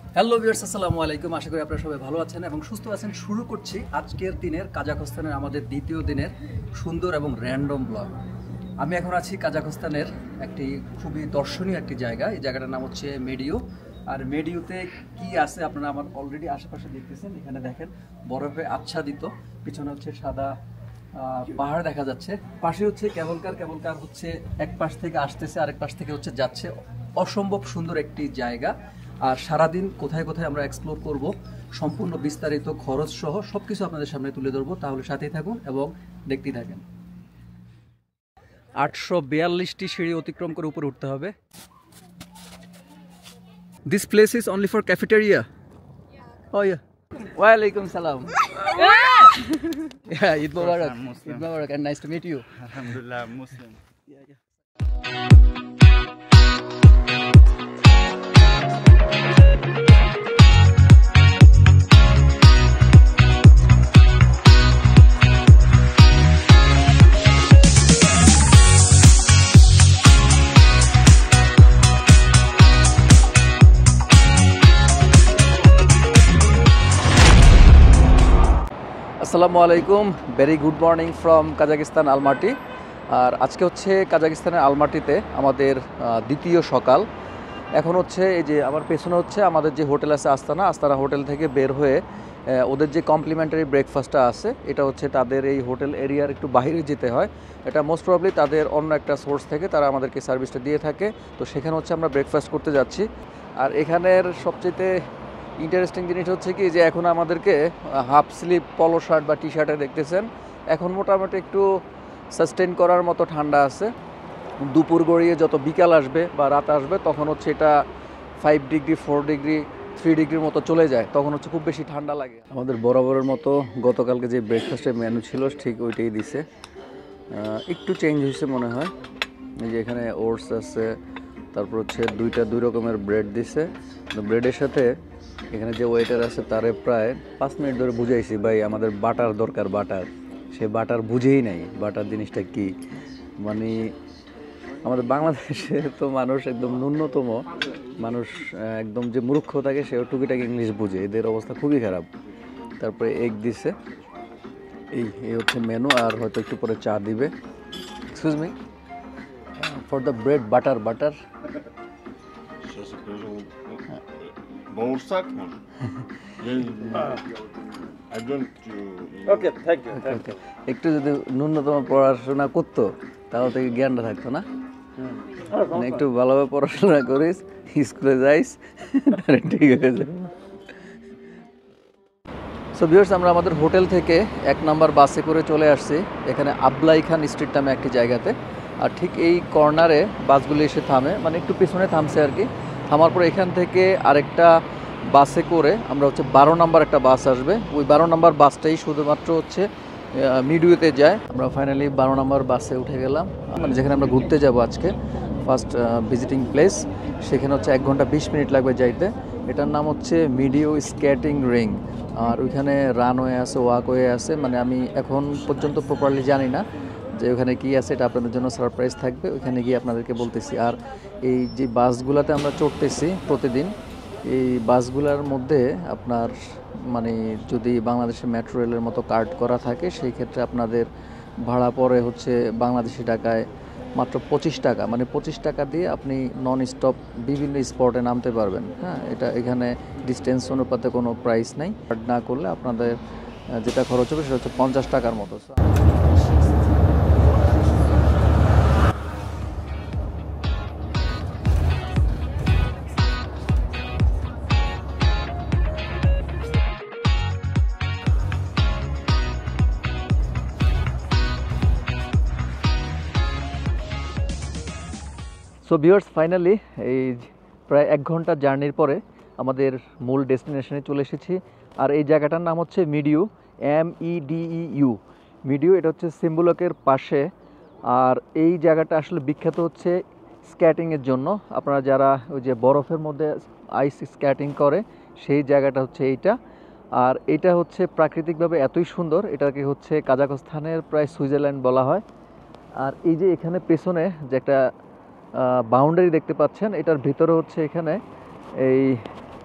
Hello viewers, আসসালামু আলাইকুম। আশা করি আপনারা সবাই ভালো আছেন এবং সুস্থ আছেন। শুরু করছি আজকের দিনের কাজাখস্তানের আমাদের দ্বিতীয় দিনের সুন্দর এবং র্যান্ডম ব্লগ। আমি এখন আছি কাজাখস্তানের একটি খুবই দর্শনীয় একটি জায়গা। এই জায়গাটার নাম হচ্ছে মেডিও। আর মেডিওতে কি আছে আপনারা আমার অলরেডি আশেপাশে দেখতেছেন। এখানে দেখেন বরফে আচ্ছাদিত, পিছনে হচ্ছে সাদা পাহাড় দেখা যাচ্ছে, পাশে হচ্ছে কেবলকার হচ্ছে এক পাশ থেকে আসতেছে, আরেক পাশ থেকে হচ্ছে যাচ্ছে। অসম্ভব সুন্দর একটি জায়গা। আর সারাদিন কোথায় কোথায় আমরা এক্সপ্লোর করব, সম্পূর্ণ বিস্তারিত খরচ সহ সবকিছু আপনাদের সামনে তুলে ধরবো। তাহলে সাথেই থাকুন এবং দেখতেই থাকেন। 842টি সিঁড়ি অতিক্রম করে উপরে উঠতে হবে। This place is only for cafeteria. Oh yeah. Walaikum salam. Yeah, Eid Mubarak. Eid Mubarak and nice to meet you. Alhamdulillah, Muslim. Yeah. আসসালামু আলাইকুম, very good morning from Kazakhstan Almaty. আর আজকে হচ্ছে কাজাকিস্তানের আলমাটিতে আমাদের দ্বিতীয় সকাল। এখন হচ্ছে এই যে আমার পেছনে হচ্ছে আমাদের যে হোটেল আছে আস্তানা হোটেল থেকে বের হয়ে ওদের যে কমপ্লিমেন্টারি ব্রেকফাস্টটা আছে, এটা হচ্ছে তাদের এই হোটেল এরিয়ার একটু বাইরে যেতে হয়। এটা মোস্ট প্রবাবলি তাদের অন্য একটা সোর্স থেকে তারা আমাদেরকে সার্ভিসটা দিয়ে থাকে। তো সেখানে হচ্ছে আমরা ব্রেকফাস্ট করতে যাচ্ছি। আর এখানের সবচেয়ে ইন্টারেস্টিং জিনিস হচ্ছে কি যে এখন আমাদেরকে হাফ স্লিভ পলো শার্ট বা টি শার্টে দেখতেছেন। এখন মোটামুটি একটু সাস্টেন করার মতো ঠান্ডা আছে। দুপুর গড়িয়ে যত বিকাল আসবে বা রাত আসবে তখন হচ্ছে এটা 5 ডিগ্রি 4 ডিগ্রি 3 ডিগ্রির মতো চলে যায়, তখন হচ্ছে খুব বেশি ঠান্ডা লাগে। আমাদের বরাবরের মতো গতকালকে যে ব্রেকফাস্টের মেনু ছিল ঠিক ওইটাই দিছে, একটু চেঞ্জ হয়েছে মনে হয়। এই যে এখানে ওটস আছে, তারপর হচ্ছে দুই রকমের ব্রেড দিছে। ব্রেডের সাথে এখানে যে ওয়েটার আছে তারে প্রায় 5 মিনিট ধরে বুঝাইছি, ভাই আমাদের বাটার দরকার, বাটার। সে বাটার বুঝেই নাই বাটার জিনিসটা কি। মানে আমাদের বাংলাদেশে তো মানুষ একদম ন্যূনতম মানুষ, একদম যে মূর্খ থাকে সেও টুকিটাকি ইংলিশ বুঝে, এদের অবস্থা খুবই খারাপ। তারপরে এগ দিছে, এই হচ্ছে মেনু। আর হয়তো একটু পরে চা দিবে। Excuse me, for the bread butter. Bağırsak mı? I don't. Okay, thank you. একটু যদি ন্যূনতম পড়াশোনা করতো তাহলে থেকে জ্ঞানটা থাকতো না। মানে একটু ভালোভাবে পড়াশোনা করিস, স্কুলে যাইস, ঠিক হয়ে যাবে। সো ভিউয়ার্স, আমরা আমাদের হোটেল থেকে 1 নাম্বার বাসে করে চলে আসছি এখানে আবলাই খান স্ট্রিট নামে একটি জায়গাতে। আর ঠিক এই কর্নারে বাসগুলো এসে থামে, মানে একটু পিছনে থামছে আর কি। থামার পর এখান থেকে আরেকটা বাসে করে আমরা হচ্ছে 12 নাম্বার একটা বাস আসবে। ওই 12 নাম্বার বাসটাই শুধুমাত্র হচ্ছে মিডিওতে যায়। আমরা ফাইনালি 12 নাম্বার বাসে উঠে গেলাম, মানে যেখানে আমরা ঘুরতে যাব আজকে, ফার্স্ট ভিজিটিং প্লেস। সেখানে হচ্ছে 1 ঘন্টা 20 মিনিট লাগবে যাইতে। এটার নাম হচ্ছে মিডিও স্কেটিং রিং। আর ওইখানে রানওয়ে আছে, ওয়াকওয়ে আছে, মানে আমি এখন পর্যন্ত প্রপারলি জানি না যে ওখানে কী আছে। এটা আপনাদের জন্য সারপ্রাইজ থাকবে, ওইখানে গিয়ে আপনাদেরকে বলতেছি। আর এই যে বাসগুলোতে আমরা চড়তেছি প্রতিদিন, এই বাসগুলোর মধ্যে আপনার মানে যদি বাংলাদেশের মেট্রো রেলের মতো কার্ড করা থাকে সেই ক্ষেত্রে আপনাদের ভাড়া পড়ে হচ্ছে বাংলাদেশি টাকায় মাত্র 25 টাকা। মানে 25 টাকা দিয়ে আপনি নন স্টপ বিভিন্ন স্পটে নামতে পারবেন। হ্যাঁ, এটা এখানে ডিস্টেন্স অনুপাতে কোনো প্রাইস নেই। কার্ড না করলে আপনাদের যেটা খরচ হবে সেটা হচ্ছে 50 টাকার মতো। সো ভিউয়ার্স, ফাইনালি এই প্রায় 1 ঘন্টা জার্নির পরে আমাদের মূল ডেস্টিনেশনে চলে এসেছি। আর এই জায়গাটার নাম হচ্ছে মিডিও, MEDEU মিডিও। এটা হচ্ছে সিম্বুলকের পাশে। আর এই জায়গাটা আসলে বিখ্যাত হচ্ছে স্কেটিংয়ের জন্য। আপনারা যারা ওই যে বরফের মধ্যে আইস স্কেটিং করে সেই জায়গাটা হচ্ছে এইটা। আর এটা হচ্ছে প্রাকৃতিকভাবে এতই সুন্দর, এটাকে হচ্ছে কাজাখস্তানের প্রায় সুইজারল্যান্ড বলা হয়। আর এই যে এখানে পেছনে যে একটা বাউন্ডারি দেখতে পাচ্ছেন, এটার ভিতরে হচ্ছে এখানে এই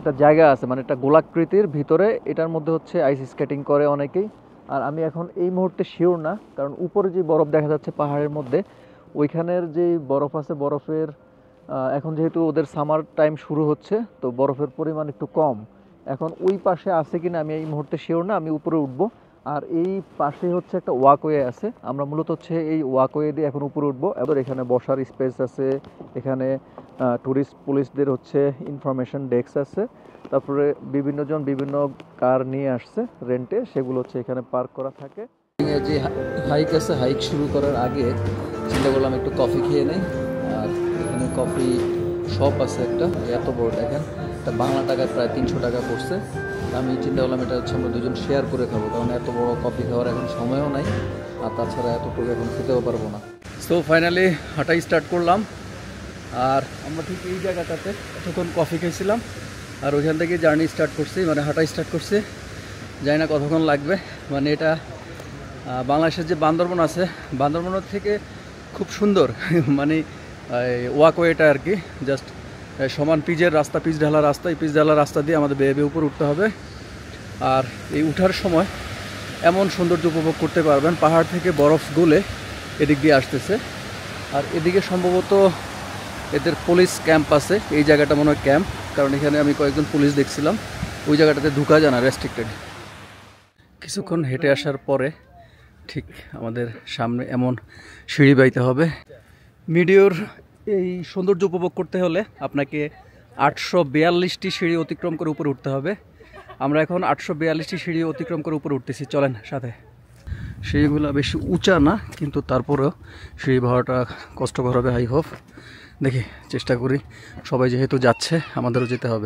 একটা জায়গা আছে, মানে একটা গোলাকৃতির ভিতরে, এটার মধ্যে হচ্ছে আইস স্কেটিং করে অনেকেই। আর আমি এখন এই মুহূর্তে শিওর না, কারণ উপরে যে বরফ দেখা যাচ্ছে পাহাড়ের মধ্যে, ওইখানের যে বরফ আছে, বরফের এখন যেহেতু ওদের সামার টাইম শুরু হচ্ছে, তো বরফের পরিমাণ একটু কম। এখন ওই পাশে আছে কিনা আমি এই মুহূর্তে শিওর না, আমি উপরে উঠবো। আর এই পাশে হচ্ছে একটা ওয়াকওয়ে আছে, আমরা মূলত হচ্ছে এই ওয়াকওয়ে দিয়ে এখন উপরে উঠবো। এবার এখানে বসার স্পেস আছে, এখানে ট্যুরিস্ট পুলিশদের হচ্ছে ইনফরমেশন ডেস্ক আছে, তারপরে বিভিন্নজন বিভিন্ন কার নিয়ে আসছে রেন্টে, সেগুলো হচ্ছে এখানে পার্ক করা থাকে। যে হাইক আছে, হাইক শুরু করার আগে চিন্তা করলাম একটু কফি খেয়ে নেই। আর এখানে কফি শপ আছে একটা, এত বড় দেখেন, এটা বাংলা টাকায় প্রায় 300 টাকা পড়ছে। আমি চিন্তা করলাম এটা হচ্ছে আমরা দুজন শেয়ার করে খাবো, কারণ এত বড় কফি খাওয়ার এখন সময়ও নাই, আর তাছাড়া এতটুকু এখন খেতেও পারবো না। সো ফাইনালি হাঁটাই স্টার্ট করলাম। আর আমরা ঠিক এই জায়গাটাতে এতক্ষণ কফি খেয়েছিলাম, আর ওইখান থেকে জার্নি স্টার্ট করছি, মানে হাঁটাই স্টার্ট করছি। জানি না কতক্ষণ লাগবে, মানে এটা বাংলাদেশের যে বান্দরবন আছে, বান্দরবনের থেকে খুব সুন্দর মানে ওয়াকওয়েটা আর কি, জাস্ট সমান পিচের রাস্তা, পিচ ঢালা রাস্তা, এই পিচ ঢালা রাস্তা দিয়ে আমাদের বেয়ে বেয়ে উপর উঠতে হবে। আর এই উঠার সময় এমন সৌন্দর্য উপভোগ করতে পারবেন, পাহাড় থেকে বরফ গলে এদিক দিয়ে আসতেছে। আর এদিকে সম্ভবত এদের পুলিশ ক্যাম্প আছে, এই জায়গাটা মনে হয় ক্যাম্প, কারণ এখানে আমি কয়েকজন পুলিশ দেখছিলাম। ওই জায়গাটাতে ঢুকা যায় না, রেস্ট্রিক্টেড। কিছুক্ষণ হেঁটে আসার পরে ঠিক আমাদের সামনে এমন সিঁড়ি বাইতে হবে। ভিডিওর এই সৌন্দর্য উপভোগ করতে হলে আপনাকে 842টি সিঁড়ি অতিক্রম করে উপরে উঠতে হবে। আমরা এখন 842টি সিঁড়ি অতিক্রম করে উপরে উঠতেছি, চলেন সাথে। সিঁড়িগুলো বেশি উঁচা না, কিন্তু তারপরেও সিঁড়ি ভাড়াটা কষ্টকর হবে। আই হোপ, দেখি চেষ্টা করি, সবাই যেহেতু যাচ্ছে আমাদেরও যেতে হবে।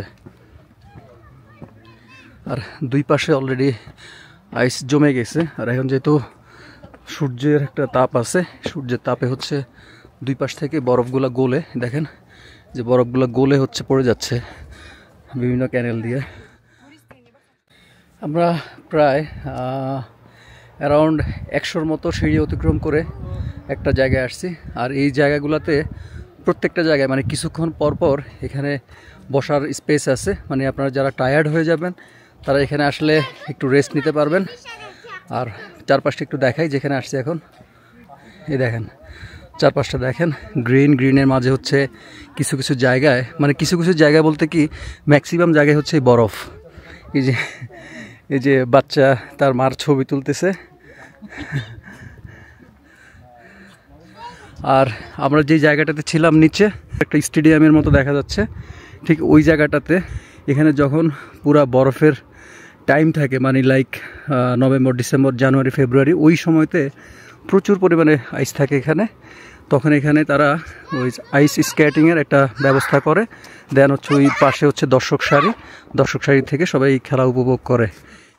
আর দুই পাশে অলরেডি আইস জমে গেছে, আর এখন যেহেতু সূর্যের একটা তাপ আছে, সূর্যের তাপে হচ্ছে দুই পাশ থেকে বরফগুলো গলে, দেখেন যে বরফগুলো গলে হচ্ছে পড়ে যাচ্ছে বিভিন্ন ক্যানেল দিয়ে। আমরা প্রায় অ্যারাউন্ড 100-র মতো সিঁড়ি অতিক্রম করে একটা জায়গায় আসছি। আর এই জায়গাগুলোতে প্রত্যেকটা জায়গায় মানে কিছুক্ষণ পর পর এখানে বসার স্পেস আছে, মানে আপনারা যারা টায়ার্ড হয়ে যাবেন তারা এখানে আসলে একটু রেস্ট নিতে পারবেন। আর চারপাশটা একটু দেখাই, যেখানে আসছে এখন, এই দেখেন চারপাশটা দেখেন, গ্রিনের মাঝে হচ্ছে কিছু কিছু জায়গায়, মানে কিছু কিছু জায়গা বলতে কি ম্যাক্সিমাম জায়গায় হচ্ছে বরফ। এই যে বাচ্চা তার মার ছবি তুলতেছে। আর আমরা যে জায়গাটাতে ছিলাম নিচে একটা স্টেডিয়ামের মতো দেখা যাচ্ছে, ঠিক ওই জায়গাটাতে এখানে যখন পুরা বরফের টাইম থাকে, মানে like November, December, January, February, ওই সময়তে প্রচুর পরিমাণে আইস থাকে এখানে। তখন এখানে তারা ওই আইস স্কেটিংয়ের একটা ব্যবস্থা করে দেন, হচ্ছে ওই পাশে হচ্ছে দর্শক সারি থেকে সবাই খেলা উপভোগ করে।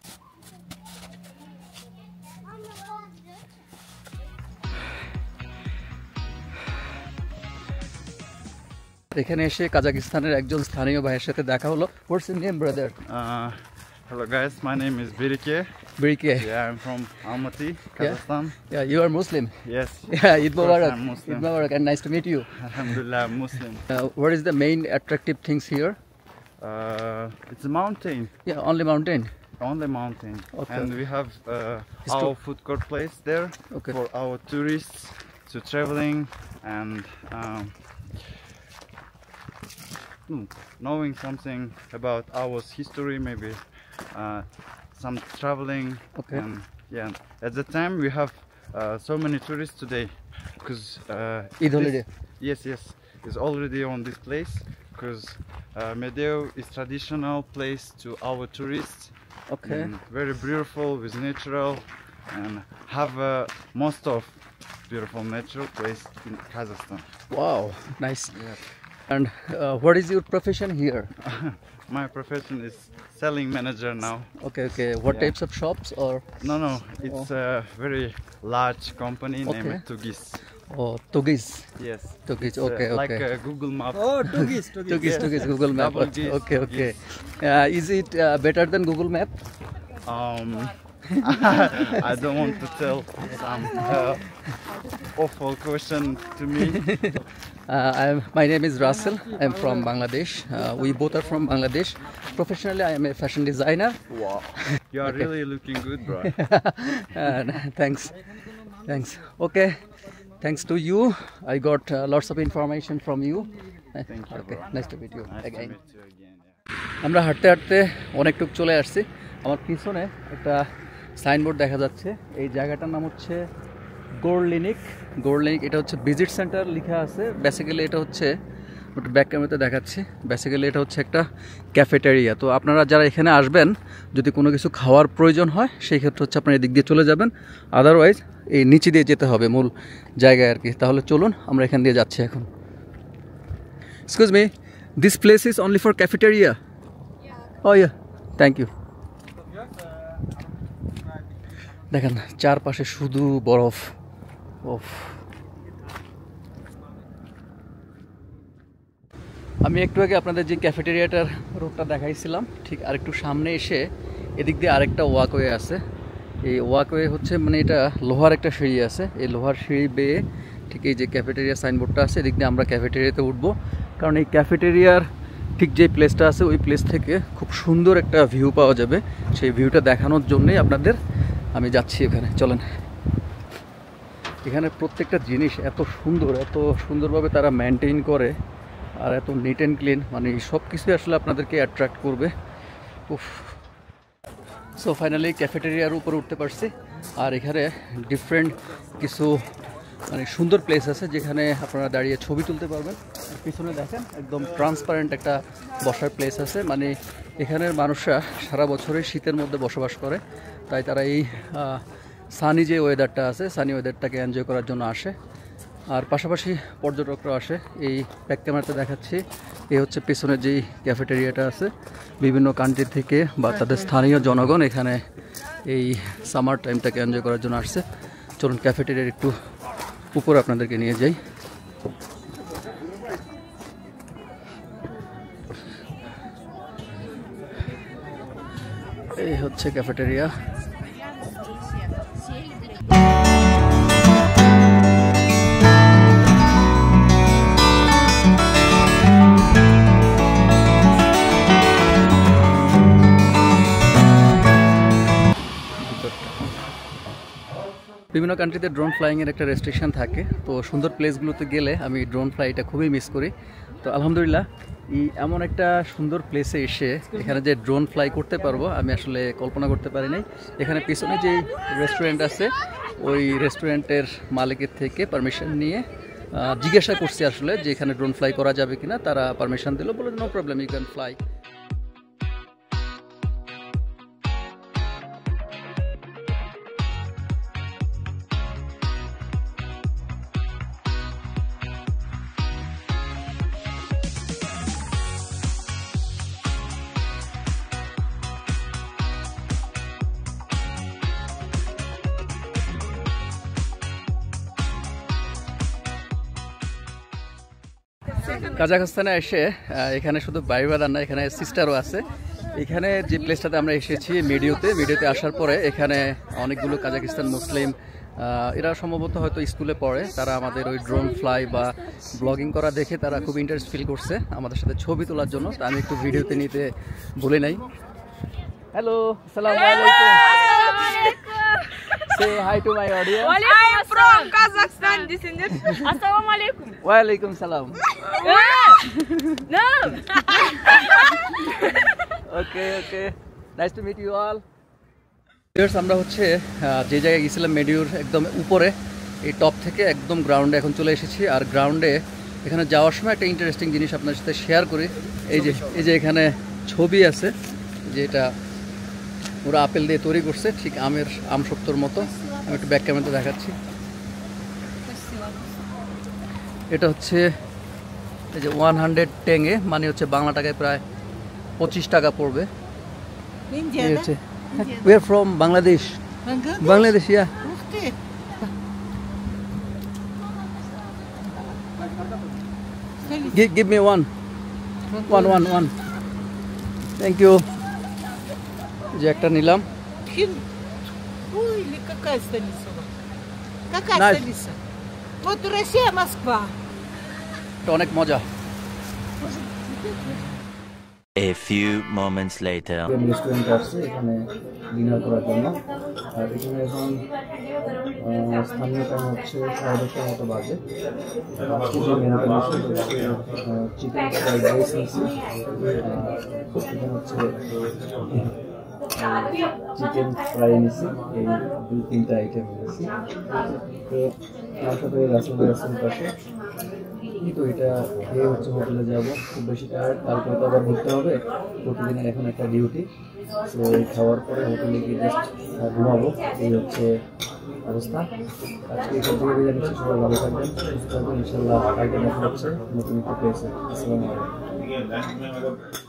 এখানে এসে কাজাকিস্তানের একজন স্থানীয় ভাইয়ের সাথে দেখা হলো। What's your name, brother? Hello guys, my name is Birike. Birike. Yeah, I'm from Almaty, Kazakhstan. Yeah, you are Muslim. Yes. Yeah, Eid Mubarak. I'm Muslim. Eid Mubarak, and nice to meet you. Alhamdulillah, I'm Muslim. What is the main attractive things here? It's a mountain, Yeah, only mountain. only mountain. Okay. And we have It's our true. food court place there Okay. for our tourists to traveling and knowing something about our history, maybe some traveling. Okay. And yeah, at the time we have so many tourists today because Eid holiday. yes is already on this place because Medeo is traditional place to our tourists. Okay. And very beautiful with natural and have most of beautiful natural place in Kazakhstan. Wow, nice. Yes. And what is your profession here? My profession is selling manager now. Okay. What Yeah. types of shops or? No, it's a very large company Okay. named Tugis. Oh, Tugis. Yes. Tugis. It's, Okay. like Okay. a Google Map. Oh, Tugis. Tugis. Google Map. Double Gs, Okay. Tugis. Is it better than Google Map? I don't want to tell some awful question to me. My name is Russell. I'm from Bangladesh. We both are from Bangladesh. Professionally, I am a fashion designer. Wow, you are really looking good, bro. Thanks. Okay, thanks to you, I got lots of information from you. Thank you, Okay, bro. nice to meet you Nice to again. meet you again. আমরা হাঁটতে হাঁটতে অনেকটুক চলে আসছি। আমার পিছনে একটা signboard দেখা যাচ্ছে। এই জায়গাটার নাম হচ্ছে গোরলিনিক। এটা হচ্ছে ভিজিট সেন্টার লেখা আছে। বেসিক্যালি এটা হচ্ছে একটু ব্যাক ক্যামেরাতে দেখাচ্ছি। বেসিক্যালি এটা হচ্ছে একটা ক্যাফেটেরিয়া। তো আপনারা যারা এখানে আসবেন, যদি কোনো কিছু খাওয়ার প্রয়োজন হয় সেই ক্ষেত্রে হচ্ছে আপনারা এদিক দিয়ে চলে যাবেন, আদারওয়াইজ এই নিচে দিয়ে যেতে হবে মূল জায়গায় আর কি। তাহলে চলুন আমরা এখান দিয়ে যাচ্ছি এখন। Excuse me, this place is only for cafeteria? Oh yeah, thank you. দেখেন চারপাশে শুধু বরফ। আমি একটু আগে আপনাদের যে ক্যাফেটেরিয়াটার রোডটা দেখাইছিলাম, ঠিক আরেকটু সামনে এসে এদিক দিয়ে আরেকটা ওয়াকওয়ে আছে। এই ওয়াকওয়ে হচ্ছে মানে এটা লোহার একটা সিঁড়ি আছে। এই লোহার সিঁড়ি বেয়ে ঠিক এই যে ক্যাফেটেরিয়া সাইনবোর্ডটা আছে, এদিক দিয়ে আমরা ক্যাফেটেরিয়াতে উঠবো। কারণ এই ক্যাফেটেরিয়ার ঠিক যে প্লেসটা আছে ওই প্লেস থেকে খুব সুন্দর একটা ভিউ পাওয়া যাবে। সেই ভিউটা দেখানোর জন্যই আপনাদের আমি যাচ্ছি এখানে। চলেন। এখানে প্রত্যেকটা জিনিস এত সুন্দরভাবে তারা মেনটেন করে, আর এত নিট অ্যান্ড ক্লিন, মানে সব কিছুই আসলে আপনাদেরকে অ্যাট্রাক্ট করবে। উফ। সো ফাইনালি ক্যাফেটেরিয়ার উপরে উঠতে পারছি। আর এখানে ডিফারেন্ট কিছু মানে সুন্দর প্লেস আছে যেখানে আপনারা দাঁড়িয়ে ছবি তুলতে পারবেন। পিছনে দেখেন একদম ট্রান্সপারেন্ট একটা বসার প্লেস আছে। মানে এখানের মানুষরা সারা বছরে শীতের মধ্যে বসবাস করে, তাই তারা এই সানি যে ওয়েদারটা আছে, সানি ওয়েদারটাকে এনজয় করার জন্য আসে। আর পাশাপাশি পর্যটকরা আসে। এই ব্যাক ক্যামেরাতে দেখাচ্ছি, এই হচ্ছে পেছনে যেই ক্যাফেটেরিয়াটা আছে, বিভিন্ন কান্ট্রি থেকে বা তাদের স্থানীয় জনগণ এখানে এই সামার টাইমটাকে এনজয় করার জন্য আসছে। চলুন ক্যাফেটেরিয়ার একটু উপরে আপনাদেরকে নিয়ে যাই। এই হচ্ছে ক্যাফেটেরিয়া। বিভিন্ন কান্ট্রিতে ড্রোন ফ্লাইংয়ের একটা রেস্ট্রিকশন থাকে, তো সুন্দর প্লেসগুলোতে গেলে আমি ড্রোন ফ্লাইটা খুবই মিস করি। তো আলহামদুলিল্লাহ এই এমন একটা সুন্দর প্লেসে এসে এখানে যে ড্রোন ফ্লাই করতে পারবো আমি আসলে কল্পনা করতে পারি নাই। এখানে পিছনে যে রেস্টুরেন্ট আছে ওই রেস্টুরেন্টের মালিকের থেকে পারমিশন নিয়ে জিজ্ঞাসা করছি আসলে যে এখানে ড্রোন ফ্লাই করা যাবে কিনা। তারা পারমিশন দিল, বলে no problem, you can fly. কাজাখস্তানে এসে এখানে শুধু ভাই ব্রাদার না, এখানে সিস্টারও আছে। এখানে যে প্লেসটাতে আমরা এসেছি ভিডিওতে আসার পরে এখানে অনেকগুলো কাজাখস্তান মুসলিম, এরা সম্ভবত হয়তো স্কুলে পড়ে, তারা আমাদের ওই ড্রোন ফ্লাই বা ব্লগিং করা দেখে তারা খুব ইন্টারেস্ট ফিল করছে আমাদের সাথে ছবি তোলার জন্য। তা আমি একটু ভিডিওতে নিতে ভুলে নাই। হ্যালো, আসসালামু আলাইকুম। Say hi to my audience. I am from Kazakhstan descendant. Assalamu alaikum. Wa alaikum salam. No. Okay. Nice to meet you all. আমরা হচ্ছে যে জায়গায় গেছিলাম মেডিউর একদম উপরে, এই টপ থেকে একদম গ্রাউন্ডে এখন চলে এসেছি। আর গ্রাউন্ডে এখানে যাওয়ার সময় একটা ইন্টারেস্টিং জিনিস আপনার সাথে শেয়ার করি। এই যে এখানে ছবি আছে, যে এটা ওরা আপেল দিয়ে তৈরি করছে, ঠিক আমসত্বর মতো। আমি একটু ব্যাক ক্যামেরাতে দেখাচ্ছি। এটা হচ্ছে এই যে 100 টেঙ্গে, মানে হচ্ছে বাংলা টাকায় প্রায় 25 টাকা পড়বে। We are from Bangladesh. Bangladesh, yeah. Give me one. Thank you. যে একটা নিলাম। или какая столица у вас? Какая Наш. столица? Вот Россия, Москва. এটা অনেক মজা। A few moments later. রেস্টুরেন্টে আসছে এখানে ডিনার করার জন্য। আর এখানে এখন স্থানীয় টাইম হচ্ছে 10:30 মতো বাজে। আজকে যে মেনুটা নিচ্ছি হচ্ছে চিকেন ফ্রাইড রাইস নিচ্ছি, এখানে হচ্ছে চিকেন ফ্রাই নিচ্ছি, এই 2-3টা আইটেম নিচ্ছি। তো তার সাথে রাসেল পাশে তো এটা খেয়ে হচ্ছে হোটেলে যাবো। খুব বেশি টায়ার্ড, তারপরে তো আবার ঘুরতে হবে, প্রতিদিনের এখন একটা ডিউটি। তো এই খাওয়ার পরে হোটেলে গিয়ে জাস্ট ঘুমাবো, এই হচ্ছে অবস্থা। আজকে এখান থেকে বিদায় নিচ্ছি, সবাই ভালো থাকবেন, সুস্থ থাকবেন, ইনশাল্লাহ কালকে দেখা হচ্ছে নতুন একটা প্লেসে। আসসালামু আলাইকুম।